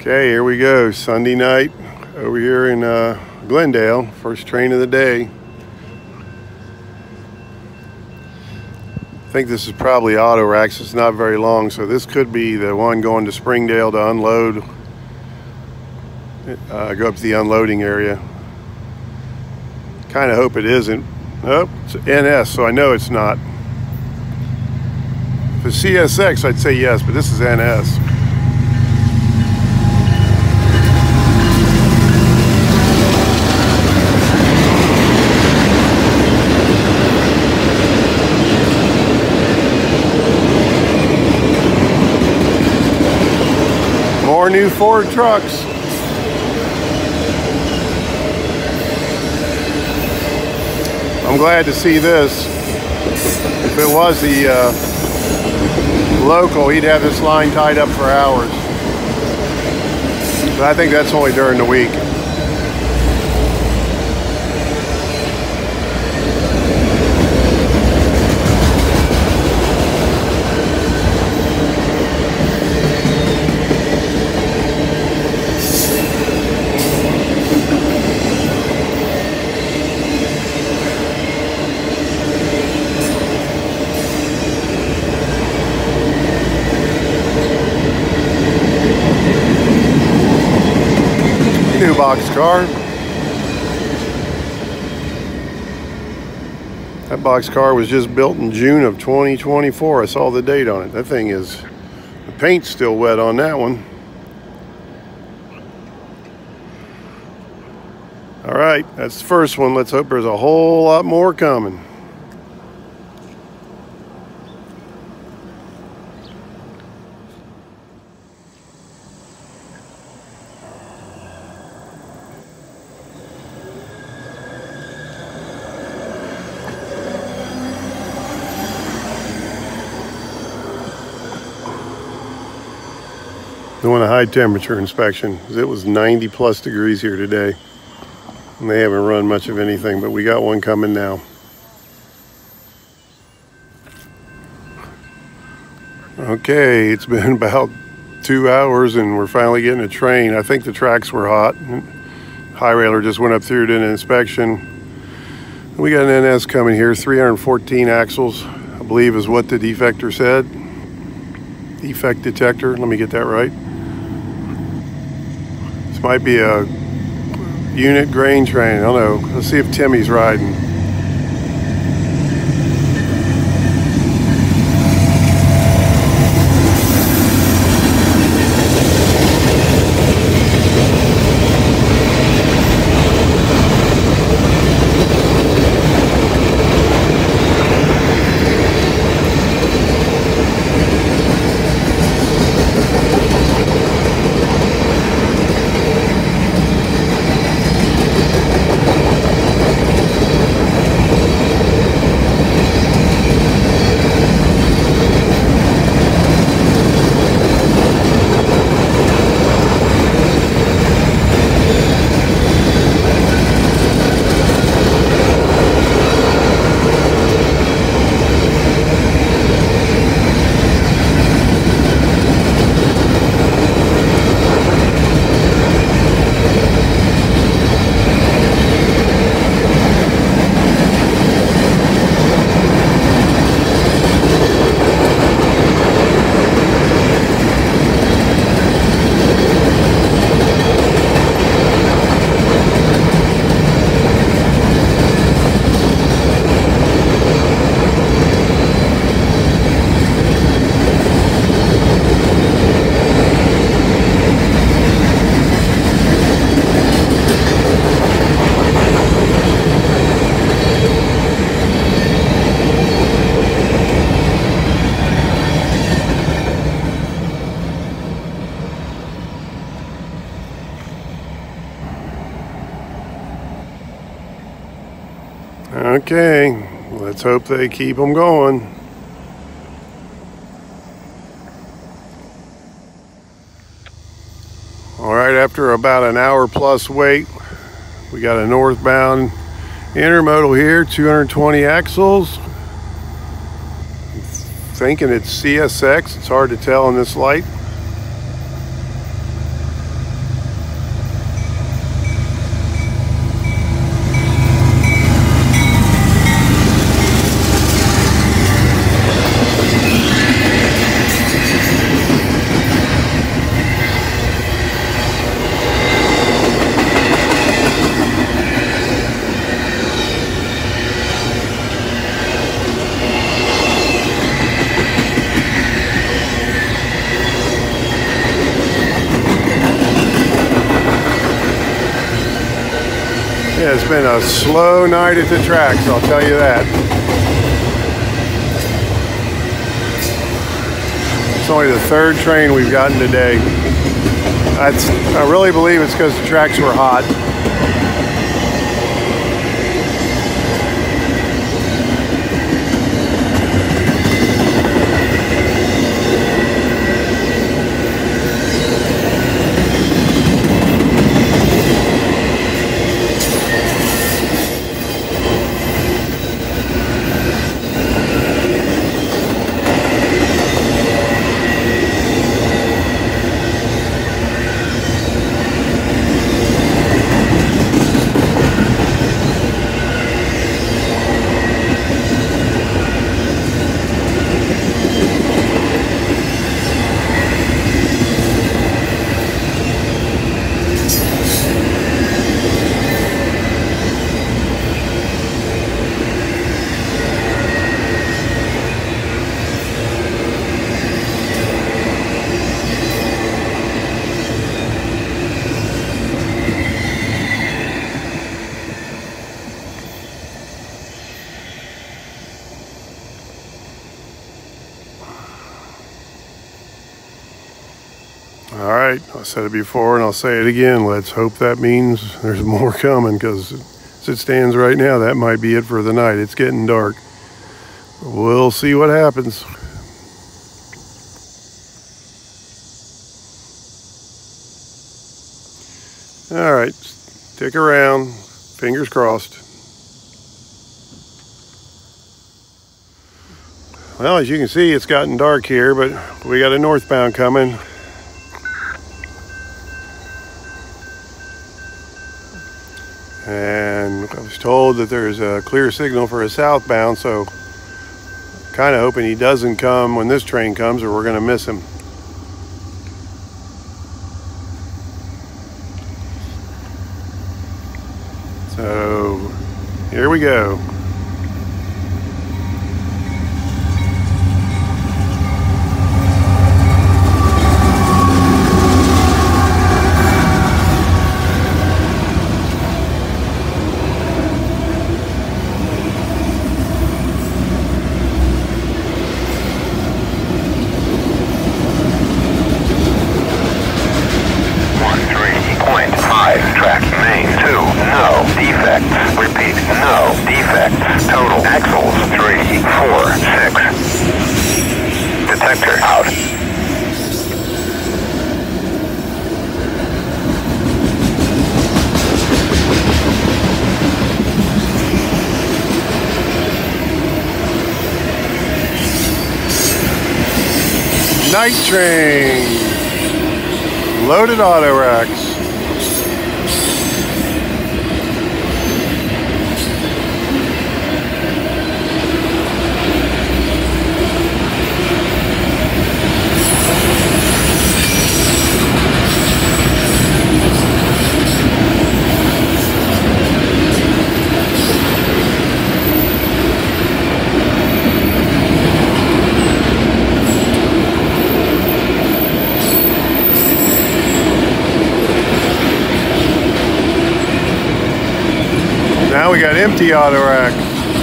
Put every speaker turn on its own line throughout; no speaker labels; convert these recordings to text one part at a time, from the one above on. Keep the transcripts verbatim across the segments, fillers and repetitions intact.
Okay, here we go. Sunday night over here in uh, Glendale. First train of the day. I think this is probably autoracks. It's not very long, so this could be the one going to Springdale to unload. Uh, go up to the unloading area. Kind of hope it isn't. Nope, it's N S, so I know it's not. If it's C S X, I'd say yes, but this is N S. More new Ford trucks. I'm glad to see this. If it was the uh, local, he'd have this line tied up for hours. But I think that's only during the week. New box car. That box car was just built in June of twenty twenty-four. I saw the date on it. That thing is, the paint's still wet on that one. All right, that's the first one. Let's hope there's a whole lot more coming. Doing a high temperature inspection. It was ninety plus degrees here today. And they haven't run much of anything, but we got one coming now. Okay, it's been about two hours and we're finally getting a train. I think the tracks were hot. High railer just went up through, did an inspection. We got an N S coming here, three hundred fourteen axles, I believe is what the defector said. Defect detector, let me get that right. This might be a unit grain train, I don't know. Let's see if Timmy's riding. Okay, let's hope they keep them going. All right, after about an hour plus wait, we got a northbound intermodal here, two hundred twenty axles. Thinking it's C S X, it's hard to tell in this light. Yeah, it's been a slow night at the tracks, I'll tell you that. It's only the third train we've gotten today. That's, I really believe it's because the tracks were hot. All right, I said it before and I'll say it again. Let's hope that means there's more coming, because as it stands right now, that might be it for the night. It's getting dark. We'll see what happens. All right, stick around. Fingers crossed. Well, as you can see, it's gotten dark here, but we got a northbound coming. And I was told that there's a clear signal for a southbound, so kind of hoping he doesn't come when this train comes, or we're going to miss him. So here we go.
Track main two, no defects. Repeat, no defects. Total axles three, four, six. Detector out.
Night train. Loaded auto racks. Now we got empty auto rack.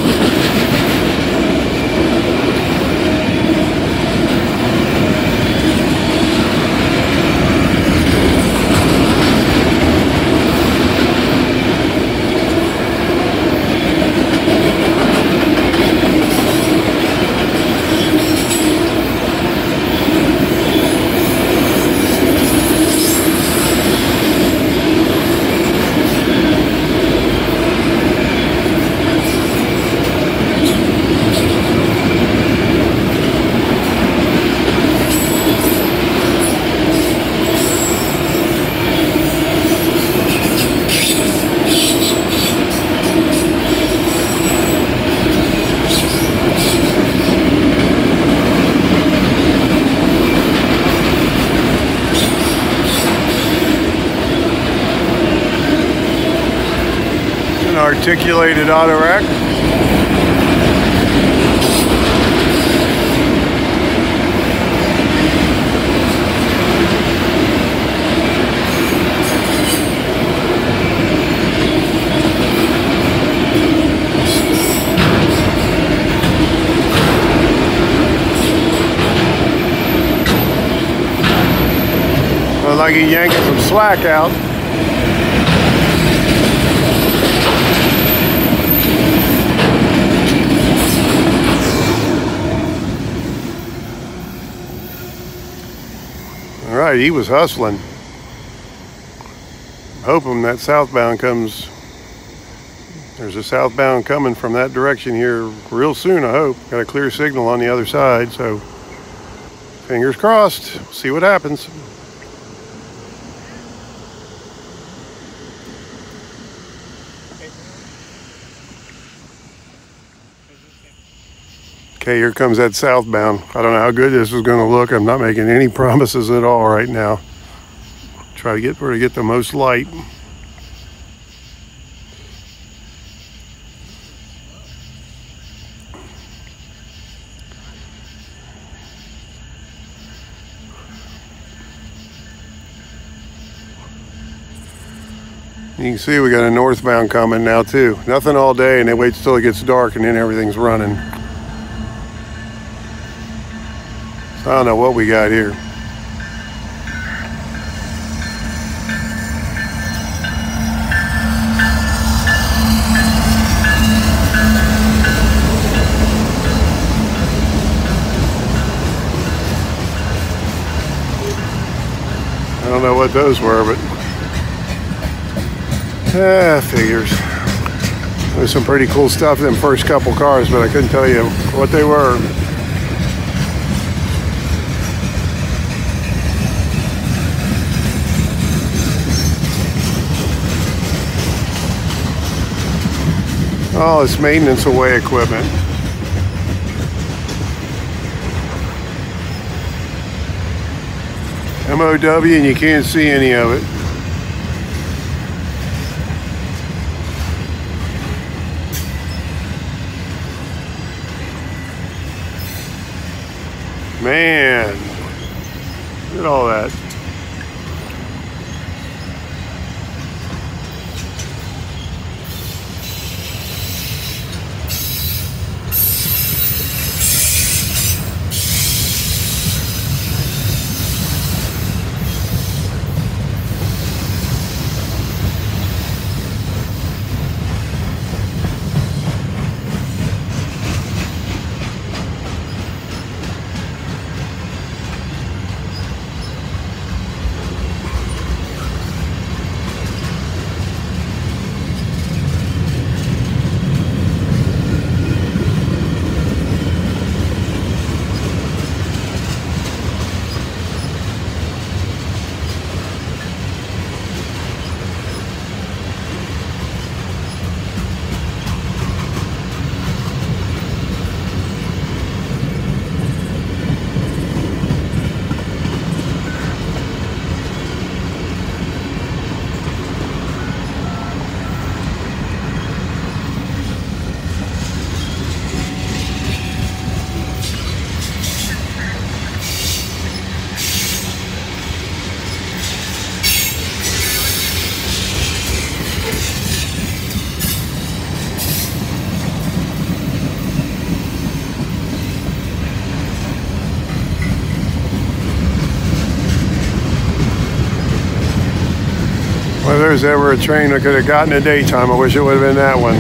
Articulated auto rack. like he's yanking some slack out. All right, he was hustling. Hoping that southbound comes. There's a southbound coming from that direction here real soon, I hope. Got a clear signal on the other side, so fingers crossed. See what happens. Okay, here comes that southbound. I don't know how good this is going to look. I'm not making any promises at all right now. Try to get where to get the most light. You can see we got a northbound coming now too. Nothing all day, and they wait till it gets dark and then everything's running. So I don't know what we got here. I don't know what those were, but ah, figures. There's some pretty cool stuff in them first couple cars, but I couldn't tell you what they were. Oh, it's maintenance away equipment. M O W, and you can't see any of it. Man, look at all that. If there's ever a train I could have gotten in daytime, I wish it would have been that one.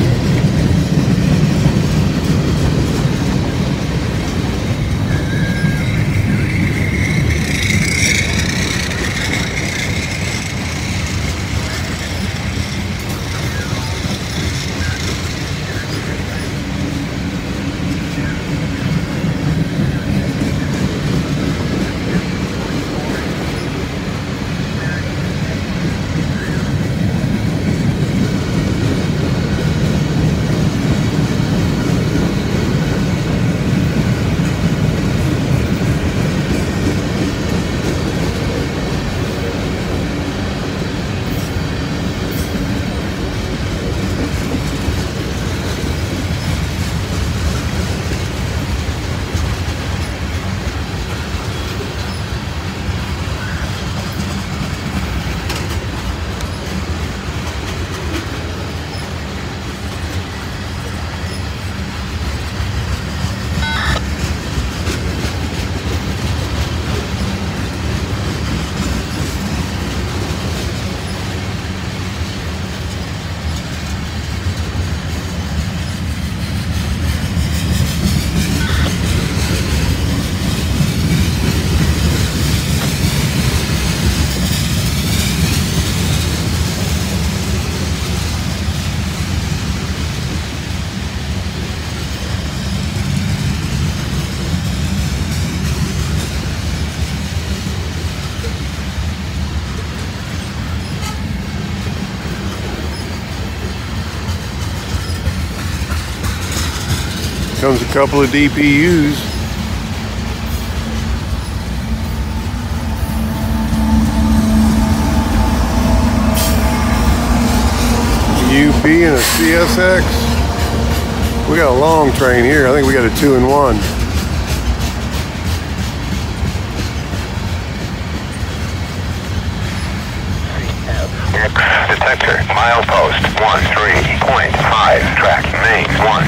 Comes a couple of D P Us. U P and a C S X. We got a long train here. I think we got a two and one.
Detector, milepost one three point five, track main one.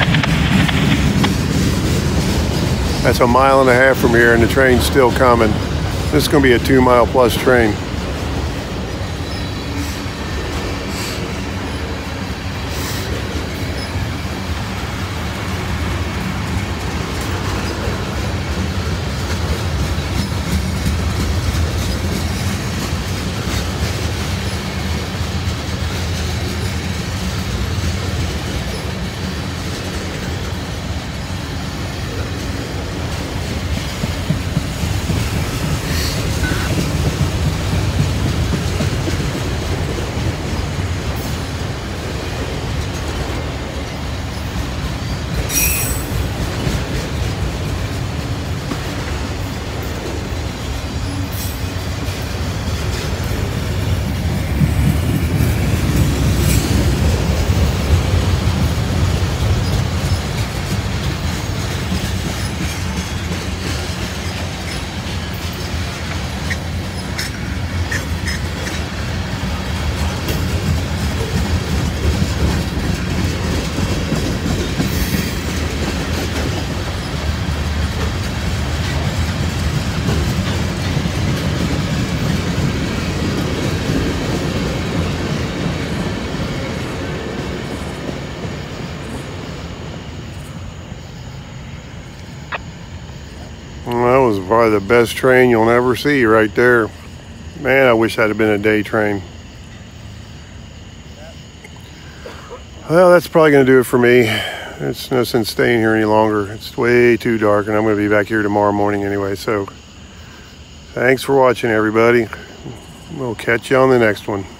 That's a mile and a half from here and the train's still coming. This is going to be a two mile plus train. That was probably the best train you'll never see right there. Man, I wish that had been a day train. Well, that's probably going to do it for me. It's no sense staying here any longer. It's way too dark, and I'm going to be back here tomorrow morning anyway. So, thanks for watching, everybody. We'll catch you on the next one.